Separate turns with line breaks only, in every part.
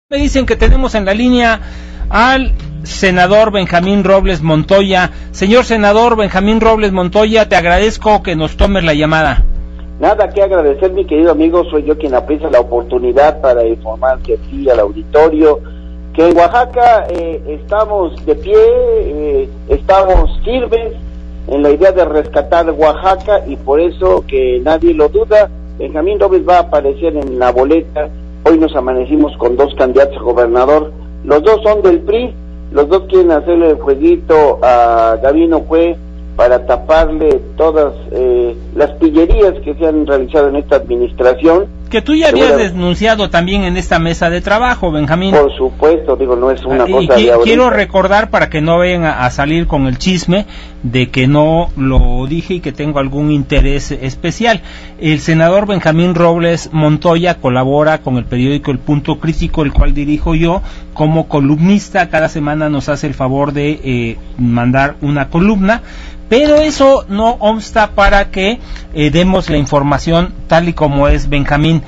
Me dicen que tenemos en la línea al senador Benjamín Robles Montoya. Señor senador Benjamín Robles Montoya, te agradezco que nos tomes la llamada.
Nada que agradecer, mi querido amigo, soy yo quien aprecia la oportunidad para informarte aquí al auditorio que en Oaxaca estamos de pie, estamos firmes en la idea de rescatar Oaxaca y por eso que nadie lo duda, Benjamín Robles va a aparecer en la boleta. Hoy nos amanecimos con dos candidatos a gobernador, los dos son del PRI, los dos quieren hacerle el jueguito a Gabino Cue para taparle todas las pillerías que se han realizado en esta administración.
Que tú ya habías denunciado también en esta mesa de trabajo, Benjamín.
Por supuesto, digo, no es una cosa de ahorita.
Quiero recordar para que no vayan a salir con el chisme de que no lo dije y que tengo algún interés especial. El senador Benjamín Robles Montoya colabora con el periódico El Punto Crítico, el cual dirijo yo como columnista. Cada semana nos hace el favor de mandar una columna, pero eso no obsta para que demos la información tal y como es, Benjamín.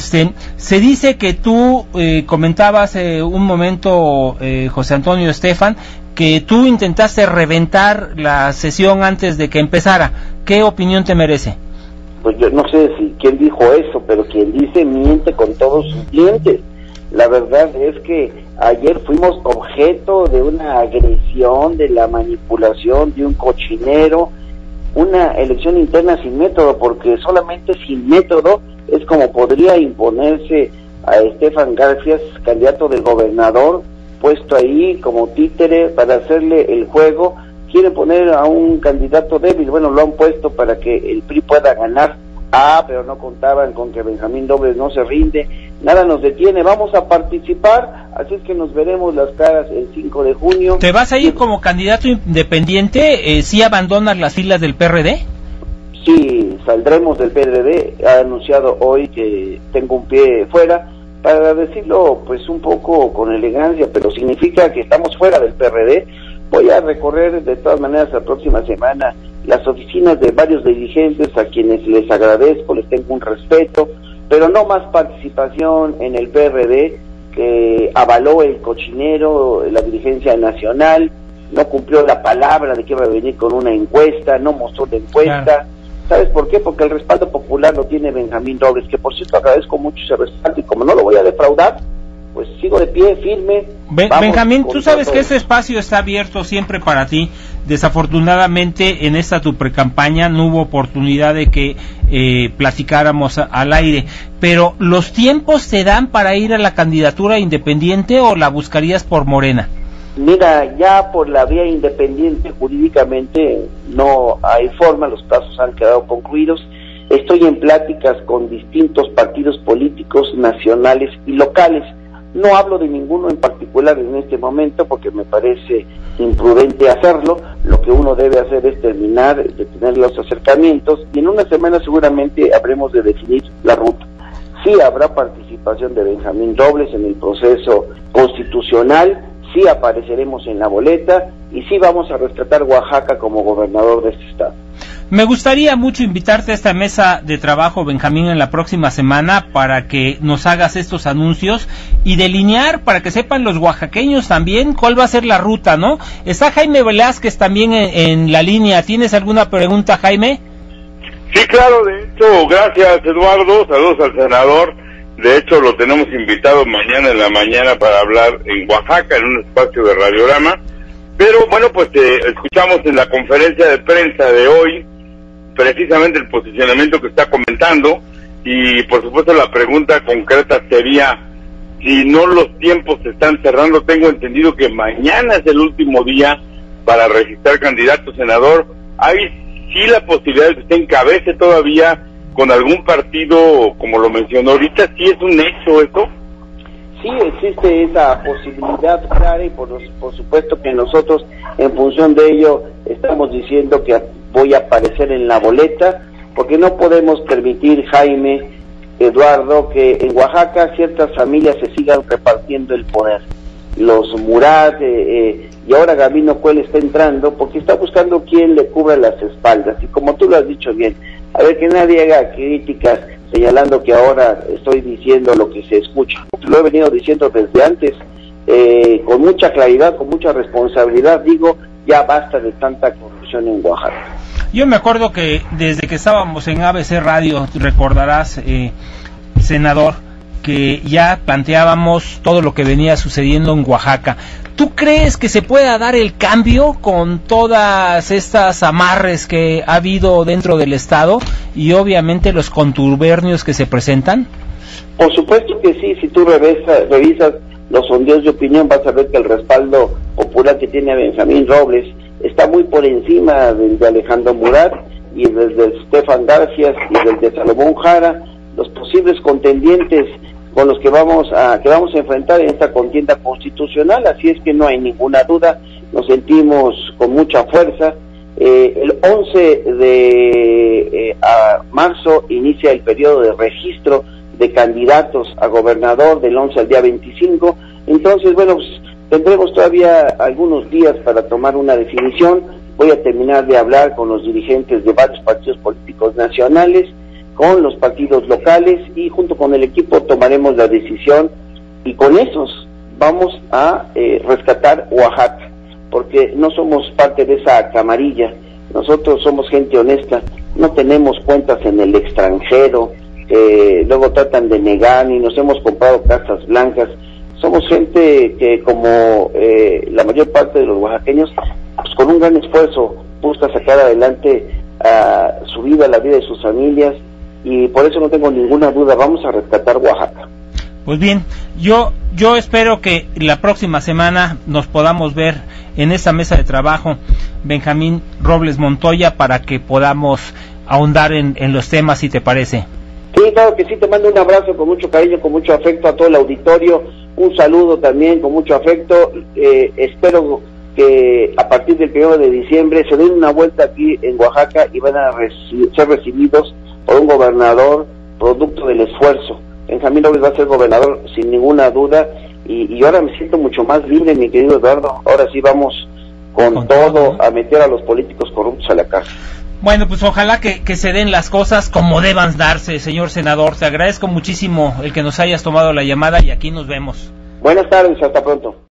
Se dice que tú comentabas un momento, José Antonio Estefan, que tú intentaste reventar la sesión antes de que empezara. ¿Qué opinión te merece?
Pues yo no sé si quién dijo eso, pero quien dice miente con todos sus dientes. La verdad es que ayer fuimos objeto de una agresión, de la manipulación de un cochinero, una elección interna sin método, porque solamente sin método es como podría imponerse a Estefan Garfias, candidato del gobernador, puesto ahí como títere para hacerle el juego. Quiere poner a un candidato débil, bueno, lo han puesto para que el PRI pueda ganar. Pero no contaban con que Benjamín Robles no se rinde, nada nos detiene, vamos a participar, así es que nos veremos las caras el 5 de junio.
¿Te vas a ir como candidato independiente? ¿Sí abandonas las filas del PRD?
Sí, saldremos del PRD, ha anunciado hoy que tengo un pie fuera, para decirlo pues un poco con elegancia, pero significa que estamos fuera del PRD. Voy a recorrer de todas maneras la próxima semana las oficinas de varios dirigentes a quienes les agradezco, les tengo un respeto, pero no más participación en el PRD, que avaló el cochinero, la dirigencia nacional, no cumplió la palabra de que iba a venir con una encuesta, no mostró la encuesta. Claro. ¿Sabes por qué? Porque el respaldo popular lo tiene Benjamín Robles, que por cierto agradezco mucho ese respaldo, y como no lo voy a defraudar, pues sigo de pie, firme.
Benjamín, tú sabes que este espacio está abierto siempre para ti. Desafortunadamente en esta tu precampaña no hubo oportunidad de que platicáramos al aire, pero ¿los tiempos te dan para ir a la candidatura independiente o la buscarías por Morena?
Mira, ya por la vía independiente jurídicamente no hay forma, los plazos han quedado concluidos. Estoy en pláticas con distintos partidos políticos nacionales y locales. No hablo de ninguno en particular en este momento porque me parece imprudente hacerlo. Lo que uno debe hacer es terminar de tener los acercamientos y en una semana seguramente habremos de definir la ruta. Sí habrá participación de Benjamín Robles en el proceso constitucional, sí apareceremos en la boleta y sí vamos a rescatar Oaxaca como gobernador de este estado.
Me gustaría mucho invitarte a esta mesa de trabajo, Benjamín, en la próxima semana para que nos hagas estos anuncios y delinear para que sepan los oaxaqueños también cuál va a ser la ruta, ¿no? Está Jaime Velázquez también en la línea. ¿Tienes alguna pregunta, Jaime?
Sí, claro, de hecho, gracias, Eduardo. Saludos al senador. De hecho, lo tenemos invitado mañana en la mañana para hablar en Oaxaca, en un espacio de Radiorama. Pero bueno, pues escuchamos en la conferencia de prensa de hoy precisamente el posicionamiento que está comentando y por supuesto la pregunta concreta sería si no los tiempos se están cerrando. Tengo entendido que mañana es el último día para registrar candidato senador. ¿Hay sí la posibilidad de que usted encabece todavía con algún partido, como lo mencionó ahorita? ¿Sí es un hecho esto?
Sí, existe esa posibilidad clara y por supuesto que nosotros en función de ello estamos diciendo que voy a aparecer en la boleta, porque no podemos permitir, Jaime, Eduardo, que en Oaxaca ciertas familias se sigan repartiendo el poder. Los Murat y ahora Gabino Cue está entrando porque está buscando quien le cubra las espaldas y como tú lo has dicho bien, a ver que nadie haga críticas señalando que ahora estoy diciendo lo que se escucha. Lo he venido diciendo desde antes, con mucha claridad, con mucha responsabilidad, digo, ya basta de tanta corrupción en Oaxaca.
Yo me acuerdo que desde que estábamos en ABC Radio, recordarás, senador, que ya planteábamos todo lo que venía sucediendo en Oaxaca. ¿Tú crees que se pueda dar el cambio con todas estas amarres que ha habido dentro del Estado y obviamente los contubernios que se presentan?
Por supuesto que sí, si tú revisas los sondeos de opinión vas a ver que el respaldo popular que tiene Benjamín Robles está muy por encima del de Alejandro Murat y del de Estefan García y del de Salomón Jara, los posibles contendientes con los que vamos a enfrentar en esta contienda constitucional. Así es que no hay ninguna duda, nos sentimos con mucha fuerza. El 11 de marzo inicia el periodo de registro de candidatos a gobernador, del 11 al día 25, entonces bueno, pues tendremos todavía algunos días para tomar una definición. Voy a terminar de hablar con los dirigentes de varios partidos políticos nacionales, con los partidos locales, y junto con el equipo tomaremos la decisión, y con esos vamos a rescatar Oaxaca, porque no somos parte de esa camarilla, nosotros somos gente honesta, no tenemos cuentas en el extranjero, luego tratan de negar, y nos hemos comprado casas blancas. Somos gente que, como la mayor parte de los oaxaqueños, pues con un gran esfuerzo busca sacar adelante su vida, la vida de sus familias, y por eso no tengo ninguna duda, vamos a rescatar Oaxaca.
Pues bien, yo espero que la próxima semana nos podamos ver en esta mesa de trabajo, Benjamín Robles Montoya, para que podamos ahondar en los temas, si te parece.
Sí, claro que sí, te mando un abrazo con mucho cariño, con mucho afecto a todo el auditorio, un saludo también con mucho afecto. Espero que a partir del 1 de diciembre se den una vuelta aquí en Oaxaca y van a ser recibidos por un gobernador producto del esfuerzo. Benjamín Robles va a ser gobernador sin ninguna duda, y ahora me siento mucho más libre, mi querido Eduardo. Ahora sí vamos con todo a meter a los políticos corruptos a la cárcel.
Bueno, pues ojalá que se den las cosas como deban darse, señor senador. Te agradezco muchísimo el que nos hayas tomado la llamada, y aquí nos vemos.
Buenas tardes, hasta pronto.